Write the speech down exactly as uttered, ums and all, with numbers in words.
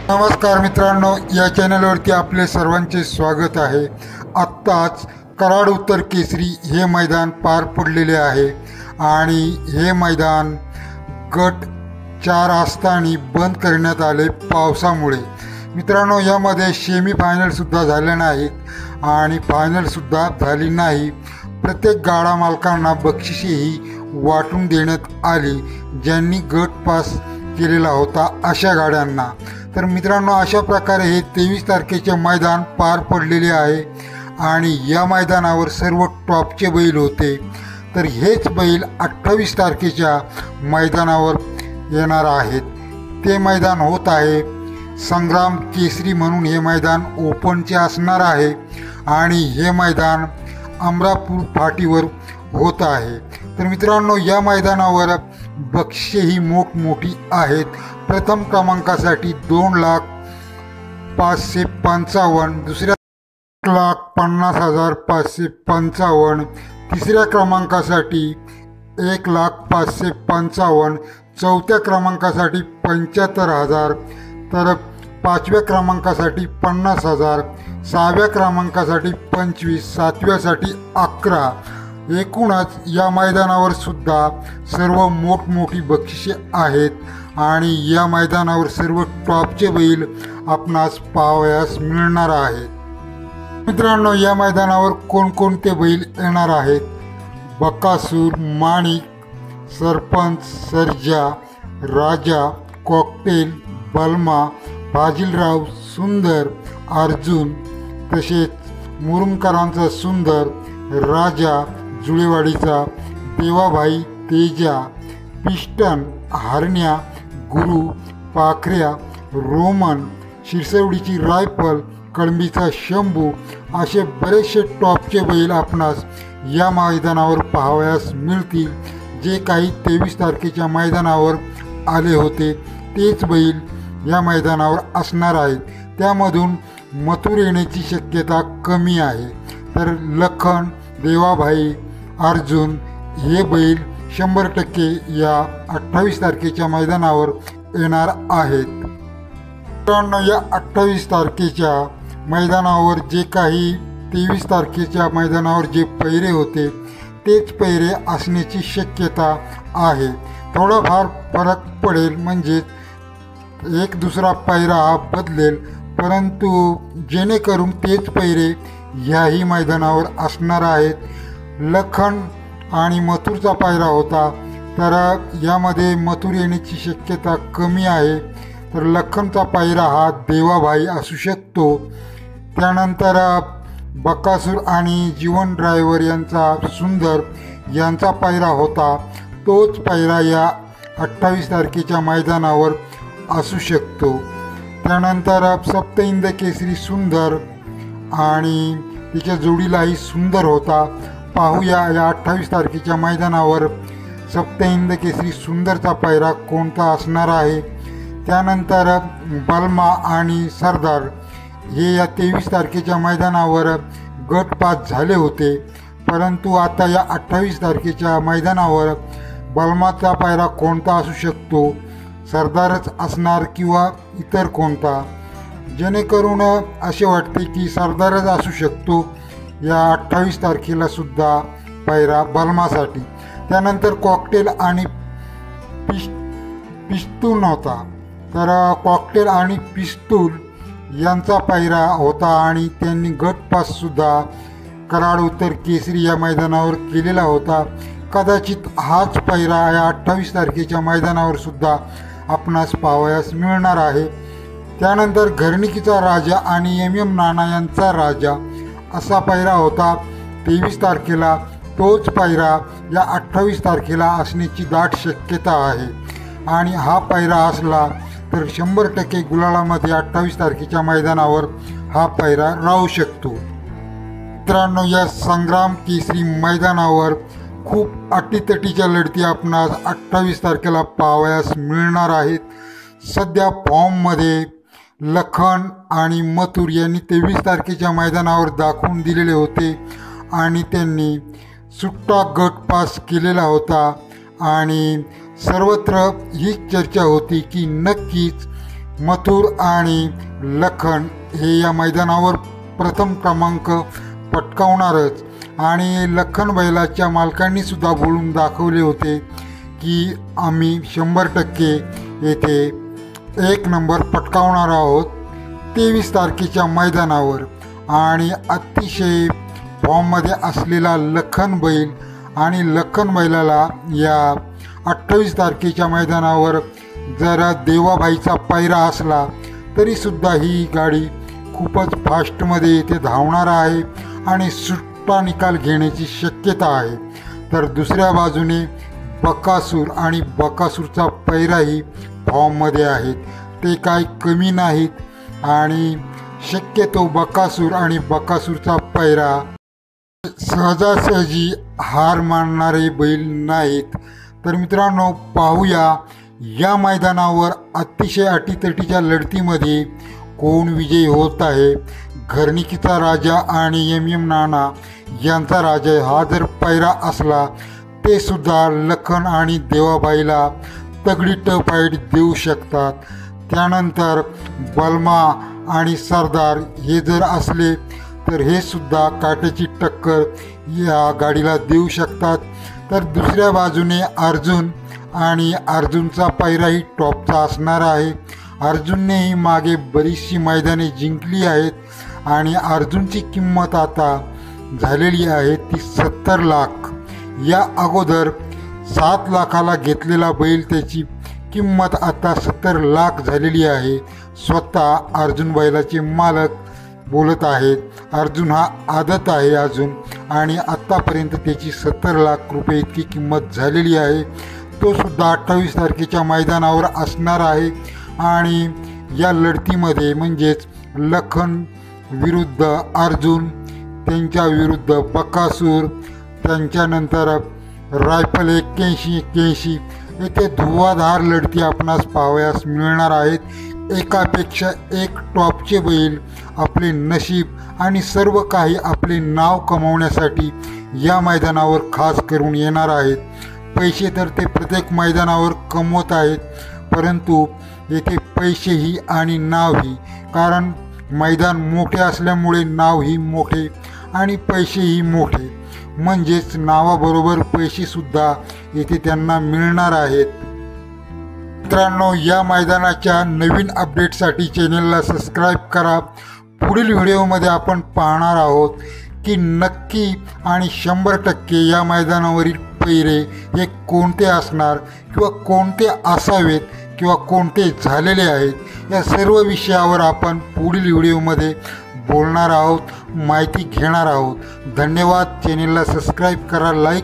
नमस्कार मित्रांनो, या चॅनलवरती आपले सर्वांचे स्वागत आहे। आत्ताच कराड उत्तर केसरी हे मैदान पार पडलेले आहे आणि हे मैदान गट चार असताना बंद करण्यात आले पावसामुळे। मित्रांनो, यामध्ये सेमी फायनलसुद्धा झाले नाहीत आणि फायनलसुद्धा झाली नाही। प्रत्येक गाडा मालकांना बक्षिसेही वाटून देण्यात आली ज्यांनी गट पास केलेला होता अशा गाड्यांना। तर मित्रांनो, अशा प्रकारे हे तेवीस तारखेचे मैदान पार पडलेले आहे आणि या मैदानावर सर्व टॉपचे बैल होते। तर हेच बैल अठ्ठावीस तारखेच्या मैदानावर येणार आहेत। ते मैदान होत आहे संग्राम केसरी म्हणून हे मैदान ओपनचे असणार आहे आणि हे मैदान अमरापूर फाटीवर होत आहे। तर मित्रांनो, या मैदानावर बक्षिसेही मोठमोठी आहेत। प्रथम क्रमांकासाठी दोन लाख पाचशे पंचावन्न, दुसऱ्या लाख पन्नास हजार पाचशे पंचावन्न, तिसऱ्या क्रमांकासाठी एक लाख पाचशे पंचावन्न, चौथ्या क्रमांकासाठी पंच्याहत्तर हजार, तर पाचव्या क्रमांकासाठी पन्नास हजार, सहाव्या क्रमांकासाठी पंचवीस, सातव्यासाठी अकरा। एकूणच या मैदानावर सुद्धा सर्व मोठमोठी बक्षिसे आहेत आणि या मैदानावर सर्व टॉपचे बैल आपणास पाहावयास मिळणार आहेत। मित्रांनो, या मैदानावर कोणकोणते बैल येणार आहेत? बकासूर, माणिक, सरपंच, सर्जा, राजा, कॉकटेल, बलमा, फाजिलराव, सुंदर, अर्जुन, तसेच मुरुमकरांचा सुंदर, राजा, जुळेवाडीचा देवाभाई, तेजा, पिस्टन, हरण्या, गुरु, पाखऱ्या, रोमन, शिरसवडीची रायफल, कळंबीचा शंभू असे बरेचसे टॉपचे बैल आपणास या मैदानावर पाहावयास मिळतील। जे काही तेवीस तारखेच्या मैदानावर आले होते तेच बैल या मैदानावर असणार आहेत। त्यामधून मथुर येण्याची शक्यता कमी आहे। तर लखन, देवाभाई, अर्जुन हे बैल शंभर टक्के या अठ्ठावीस तारखेच्या मैदानावर येणार आहेत। मित्रांनो, या अठ्ठावीस तारखेच्या मैदानावर जे काही तेवीस तारखेच्या मैदानावर जे पैरे होते तेच पैरे असण्याची शक्यता आहे। थोडाफार फरक पडेल, म्हणजे एक दुसरा पैरा हा बदलेल, परंतु जेणेकरून तेच पैरे ह्याही मैदानावर असणार आहेत। लखन आणि मथुरचा पायरा होता, तर यामध्ये मथुर येण्याची शक्यता कमी आहे। तर लखनचा पायरा हा देवाभाई असू शकतो। त्यानंतर बकासूर आणि जीवन ड्रायव्हर यांचा सुंदर यांचा पायरा होता, तोच पायरा या अठ्ठावीस तारखेच्या मैदानावर असू शकतो। त्यानंतर सप्तहिंद केसरी सुंदर आणि तिच्या जोडीलाही सुंदर होता। पाहूया या अठ्ठावीस तारखेच्या मैदानावर सप्तहिंद केसरी सुंदरचा पायरा कोणता असणार आहे। त्यानंतर बलमा आणि सरदार हे या तेवीस तारखेच्या मैदानावर गट पास झाले होते, परंतु आता या अठ्ठावीस तारखेच्या मैदानावर बलमाचा पायरा कोणता असू शकतो, सरदारच असणार किंवा इतर कोणता, जेणेकरून असे वाटते की सरदारच असू शकतो या अठ्ठावीस तारखेला सुद्धा पायरा बलमासाठी। त्यानंतर कॉकटेल आणि पिस पिस्तूल होता, तर कॉकटेल आणि पिस्तूल यांचा पायरा होता आणि त्यांनी गट पाससुद्धा कराड उत्तर केसरी या मैदानावर केलेला होता। कदाचित हाच पायरा या अठ्ठावीस तारखेच्या मैदानावर सुद्धा आपणास पाहावयास मिळणार आहे। त्यानंतर घरणिकीचा राजा आणि एम एम नाना यांचा राजा असा पायरा होता तेवीस तारखेला। तोच पायरा या अठ्ठावीस तारखेला असण्याची दाट शक्यता आहे आणि हा पायरा असला तर शंभर टक्के गुलालामध्ये अठ्ठावीस तारखेच्या मैदानावर हा पायरा राहू शकतो। मित्रांनो, या संग्राम केसरी मैदानावर खूप अटीतटीच्या लढती आपणास अठ्ठावीस तारखेला पाहावयास मिळणार आहेत। सध्या फॉर्ममध्ये लखन आणि मथुर यांनी तेवीस तारखेच्या मैदानावर दाखवून दिलेले होते आणि त्यांनी सुट्टा गट पास केलेला होता आणि सर्वत्र हीच चर्चा होती की नक्कीच मथुर आणि लखन हे या मैदानावर प्रथम क्रमांक पटकावणारच आणि लखन बैलाच्या मालकांनी सुद्धा बोलून दाखवले होते की आम्ही शंभर टक्के येथे एक नंबर पटकावणार आहोत तेवीस तारखेच्या मैदानावर। आणि अतिशय फॉर्ममध्ये असलेला लखन बैल आणि लखन बैलाला या अठ्ठावीस तारखेच्या मैदानावर जरा देवाबाईचा पायरा असला तरीसुद्धा ही गाडी खूपच फास्टमध्ये इथे धावणार आहे आणि सुट्टा निकाल घेण्याची शक्यता आहे। तर दुसऱ्या बाजूने बकासूर आणि बकासूरचा पैराही फॉर्ममध्ये आहेत, ते काय कमी नाहीत आणि शक्यतो बकासूर आणि बकासूरचा पैरा सहजासहजी हार मानणारे बैल नाहीत। तर मित्रांनो, पाहूया या मैदानावर अतिशय अटीतटीच्या लढतीमध्ये कोण विजयी होत आहे। घरणिकीचा राजा आणि एम एम नाना यांचा राजा हा जर पैरा असला ते सुद्धा लखन आणि देवाबाईला तगडी टफाईट देऊ शकतात। त्यानंतर बलमा आणि सरदार हे जर असले तर हे सुद्धा काट्याची टक्कर या गाडीला देऊ शकतात। तर दुसऱ्या बाजूने अर्जुन आणि अर्जुनचा पैराही टॉपचा असणार आहे। अर्जुननेही मागे बरीचशी मैदाने जिंकली आहेत आणि अर्जुनची किंमत आता झालेली आहे ती सत्तर लाख। या अगोदर सात लाखाला घेतलेला बैल त्याची किंमत आता सत्तर लाख झालेली आहे। स्वतः अर्जुन बैलाचे मालक बोलत आहेत। अर्जुन हा आदत आहे अजून आणि आत्तापर्यंत त्याची सत्तर लाख रुपये इतकी किंमत झालेली आहे। तो सुद्धा अठ्ठावीस तारखेच्या मैदानावर असणार आहे आणि या लढतीमध्ये म्हणजेच लखन विरुद्ध अर्जुन, त्यांच्या विरुद्ध बकासूर, त्यांच्यानंतर रायफल एक्क्याऐंशी एक्क्याऐंशी येथे धुवाधार लढती आपणास पाहावयास मिळणार आहेत। एकापेक्षा एक टॉपचे बैल आपले नशीब आणि सर्व काही आपले नाव कमावण्यासाठी या मैदानावर खास करून येणार आहेत। पैसे तर ते प्रत्येक मैदानावर कमवत आहेत, परंतु येथे पैसेही आणि नावही, कारण मैदान मोठे असल्यामुळे नावही मोठे आणि पैसेही मोठे, म्हणजेच नावाबरोबर पैसेसुद्धा येथे त्यांना मिळणार आहेत। मित्रांनो, या मैदानाच्या नवीन अपडेटसाठी चॅनलला सबस्क्राईब करा। पुढील व्हिडिओमध्ये आपण पाहणार आहोत की नक्की आणि शंभर टक्के या मैदानावरील पैरे हे कोणते असणार किंवा कोणते असावेत किंवा कोणते झालेले आहेत, या सर्व विषयावर आपण पुढील व्हिडिओमध्ये बोलणार आहोत, माहिती घेणार आहोत। धन्यवाद। चॅनलला सबस्क्राईब करा, लाईक